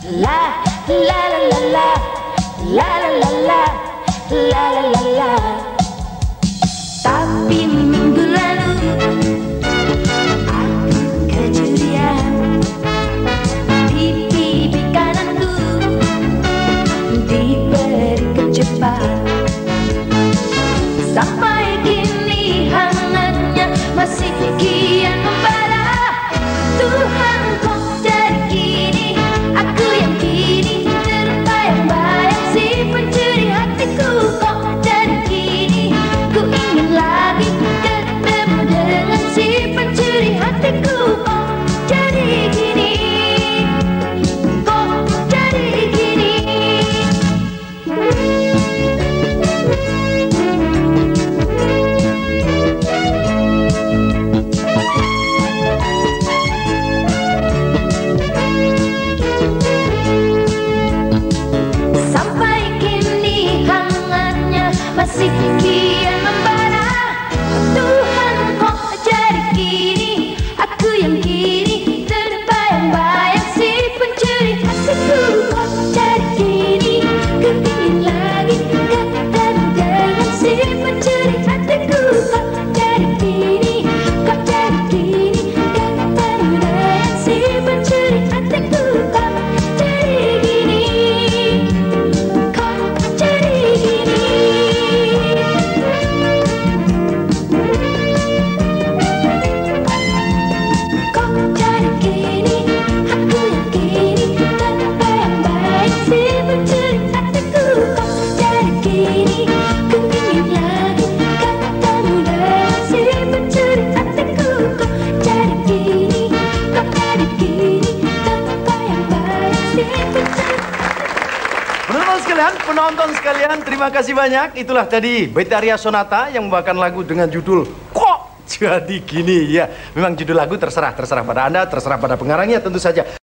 La la la la la, la la la la, la la la la. Tapi minggu lalu aku kecurian di pipi kananku diberi kecepatan. Sampai kini hangatnya masih kian membara. Tuhan kok jadi gini, aku yang kini terbayang-bayang. Si pencuri hatiku kok jadi gini, ku ingin lagi ketemu dengan si pencuri hatiku. Kok jadi gini, kok jadi gini. Sampai kini hangatnya masih kian membara. Tuhan kok jadi gini, aku yang kini terbayang-bayang. Si pencuri hatiku kok jadi gini, ku ingin lagi ketemu dengan si pencuri hatiku. Kok jadi gini, kok jadi gini, ketemu dengan si pencuri hatiku. Kok jadi gini, kok jadi gini. Kok jadi gini, aku yang kini terbayang-bayang. Si pencuri hatiku kok jadi gini, ku ingin lagi ketemu dengan si pencuri hatiku. Kok jadi gini, kok jadi gini, terbayang-bayang. Si pencuri. Penonton sekalian, terima kasih banyak. Itulah tadi Betharia Sonata yang membawakan lagu dengan judul Kok Jadi Gini. Ya, memang judul lagu terserah pada Anda, terserah pada pengarangnya tentu saja.